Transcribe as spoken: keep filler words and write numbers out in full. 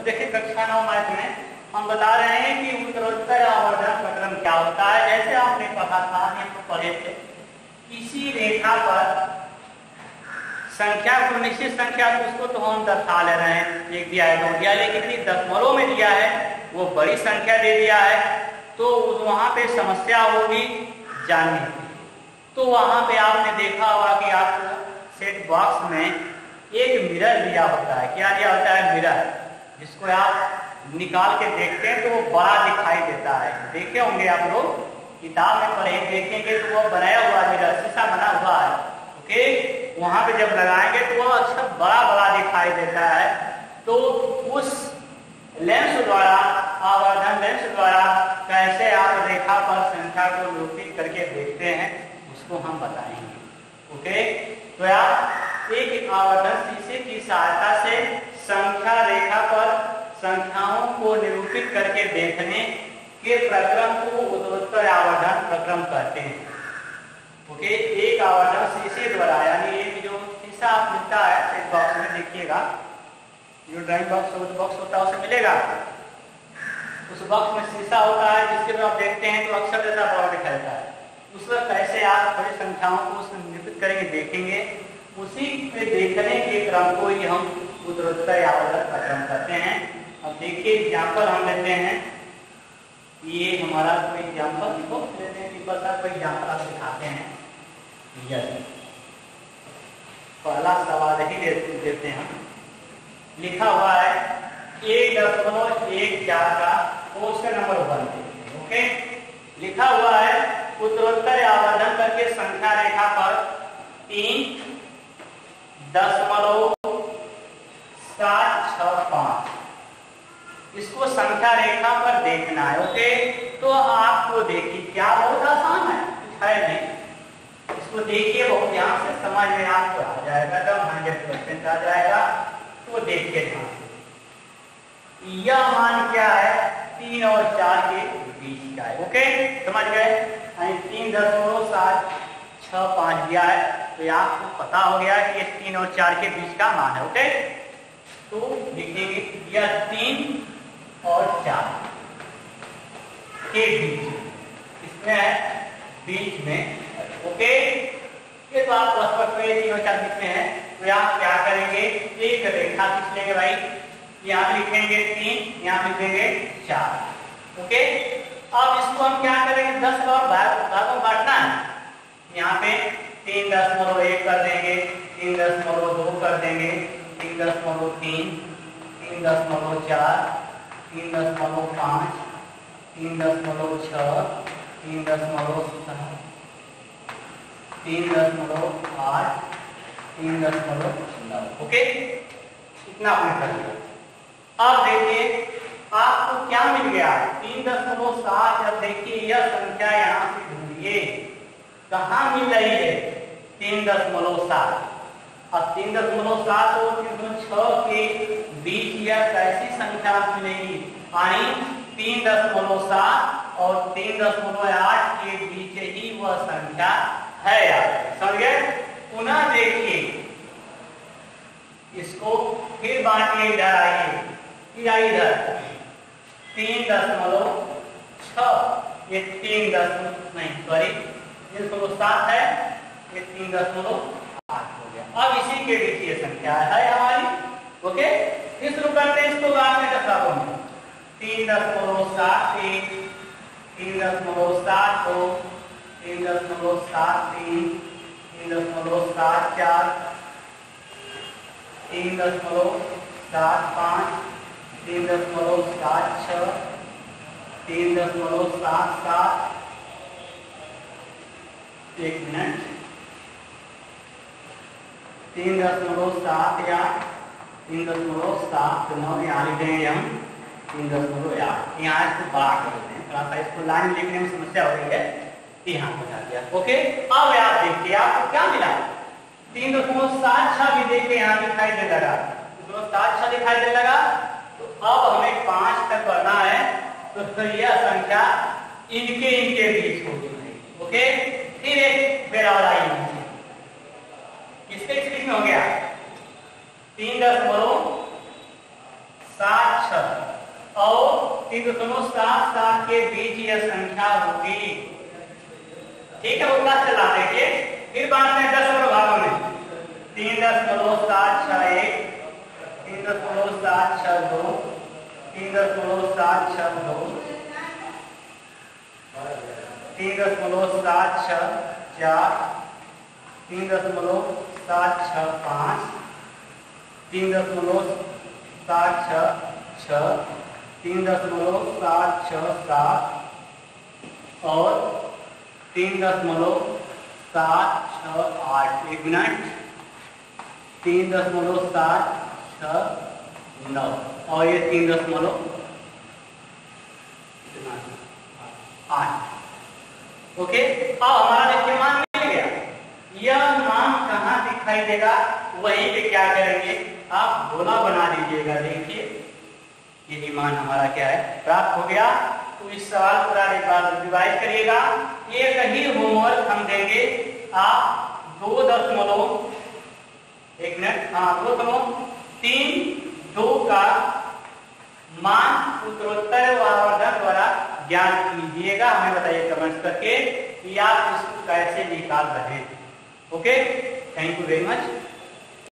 देखिए कक्षा नौ मैथ में हम बता रहे हैं कि उत्तरोत्तर आवर्धन प्रक्रम क्या होता है। जैसे आपने पढ़ा था, हम तो पढ़े थे, किसी रेखा पर संख्या को, निश्चित संख्या को, उसको तो हम दर्शा ले रहे हैं, एक दिया है, दो दिया, लेकिन कितनी दशमलव में दिया है, वो बड़ी संख्या दे दिया है, तो वहां पे समस्या होगी जानने की। तो वहां पे आपने देखा होगा कि आपको सेट बॉक्स में एक मिरर दिया होता है। क्या दिया होता है? मिरर, जिसको आप निकाल के देखते हैं तो वो बड़ा दिखाई देता है। देखे होंगे आप लोग, किताब में पढ़े, देखेंगे तो वो बनाया हुआ मिरर, शीशा बना हुआ है, ओके। वहां पे जब लगाएंगे तो वो अच्छा बड़ा बड़ा दिखाई देता है। तो उस लेंस द्वारा, आवर्धन लेंस द्वारा कैसे आप रेखा पर संख्या को निरूपित करके देखते हैं, उसको हम बताएंगे, ओके। तो आप एक आवर्धन शीशे की सहायता से संख्या रेखा पर संख्याओं को निरूपित करके देखने के प्रक्रम को उत्तरोत्तर आवर्धन प्रक्रम कहते हैं, ओके। एक आवर्धन शीशे द्वारा, यानी एक जो शीशा आप मिलता है सेट बॉक्स में, देखिएगा जो ड्राइंग बॉक्स बॉक्स होता है उसे मिलेगा, उस बॉक्स में शीशा होता है जिसके आप देखते हैं तो अक्षर जैसा बड़ा दिखाता है। उस पर कैसे आप बड़ी संख्याओं को निरूपित करेंगे, देखेंगे, उसी पे देखने के क्रम को ही हम उत्तरोत्तर आवर्धन प्रक्रम करते हैं। अब देखिए एग्जाम्पल हम लेते हैं, ये हमारा कोई एग्जाम्पल देखो लेते हैं, सिंपल सा कोई एग्जाम्पल आप दिखाते हैं। यस, पहला सवाल ही देते हैं, लिखा हुआ है एक दशमलव एक चार का क्वेश्चन नंबर वन, ओके। लिखा हुआ है उत्तरोत्तर आवर्धन करके संख्या रेखा पर तीन दशमलव सात छह पांच, इसको संख्या रेखा पर देखना है, ओके। तो आपको देखिए क्या, बहुत आसान है, कुछ है नहीं, इसको देखिए बहुत ध्यान से, समझ में आपको आ जाएगा, जब हंड्रेड परसेंट आ जाएगा तो देखिए ध्यान से। यह मान क्या है? तीन और चार के बीच का है, ओके, समझ गए। तीन दशमलव सात छह पांच दिया है, तो आपको पता हो गया कि ये तीन और चार के बीच का मान है, ओके। तो लिखेंगे यह तीन और चार के बीच, इसमें है बीच में, ओके। ये तो आप स्पष्ट हुए, तीन और चार बीच में है, तो आप क्या करेंगे, एक रेखा खींच लेंगे भाई, यहाँ लिखेंगे तीन, यहाँ लिखेंगे चार, ओके। अब इसको हम क्या करेंगे, दस और भागों बांटना है, यहाँ पे तीन दशमलव एक कर देंगे, तीन दशमलव दो कर देंगे, तीन दशमलव तीन, तीन दशमलव चार, तीन दशमलव पाँच, तीन दशमलव छः, तीन दशमलव सात, तीन दशमलव आठ, तीन दशमलव नौ, ओके। इतना आपने कर लिया। अब देखिए आपको क्या मिल गया, तीन दशमलव सात। अब देखिए यह संख्या यहाँ से ढूंढिए, कहाँ मिल रही है? तीन दशमलव सात। अब तीन दशमलव सात और तीन दशमलव छह के बीच यह कैसी संख्या मिलेगी? यानी तीन दशमलव सात और तीन दशमलव आठ के बीच ही वह संख्या है यार, समझ गए। पुनः देखिए इसको, फिर बांटिए, इधर आइए, इधर तीन दशमलव छह, ये तीन दशमलव नहीं सॉरी तीन दशमलव सात है, ये तीन दशमलव आठ हो गया। अब इसी के बीच ये संख्या है हमारी, ओके। फिर शुरू करते हैं इसको बांटने का क्रम में, तीन दशमलव सात एक, तीन दशमलव सात दो, तीन दशमलव सात तीन, तीन दशमलव सात चार, तीन दशमलव सात पाँच, तीन दशमलव सात छः, तीन दशमलव सात सात, एक मिनट, तीन दशमलव सात आठ, तीन दशमलव सात नौ, यहाँ लिखेंगे हम तीन दशमलव आठ। यहाँ इसको बड़ा कर देते हैं, थोड़ा सा इसको लाइन लिखने में समस्या हो रही है, यहाँ बता दिया, ओके। अब आप देखिए आपको क्या मिला, तीन दशमलव सात छह भी देखिए यहाँ दिखाई दे लगा, सात छह दिखाई दे लगा। तो अब हमें पांच तक बढ़ना है, तो यह संख्या इनके इनके बीच होगी, ओके। फिर एक बेरा वाला किसके बीच में हो गया, तीन दशमलव सात छह और तीन दशमलव सात सात के बीच यह संख्या होगी। ठीक है, उतना चला देखिए, फिर बांटते हैं दस और भागों में। तीन दशमलव सात छह एक, तीन दशमलव सात छह दो, तीन दशमलव सात छह दो, तीन दशमलव सात छह चार, तीन दशमलव सात छह पाँच, तीन दशमलव सात छह छह, तीन दशमलव सात छह सात और तीन दशमलव सात छह आठ। एक मिनट, तीन दशमलव सात छह नौ और ये तीन दशमलव आठ। ओके, अब हमारा देखिए मान मिल गया। यह मान कहाँ दिखाई देगा, वहीं पे क्या करेंगे, आप गोला बना दीजिएगा। देखिए यही मान हमारा क्या है, प्राप्त हो गया। तो इस सवाल को एक बार रिवाइज करिएगा। एक ही होमवर्क हम देंगे, आप दो दशमलव एक मिनट हाँ दो दशमलव तीन दो का मान उत्तरोत्तर आवर्धन द्वारा ज्ञात कीजिएगा। हमें बताइए कमेंट्स करके कि आप इसको कैसे निकाल रहे हैं। Okay, thank you very much.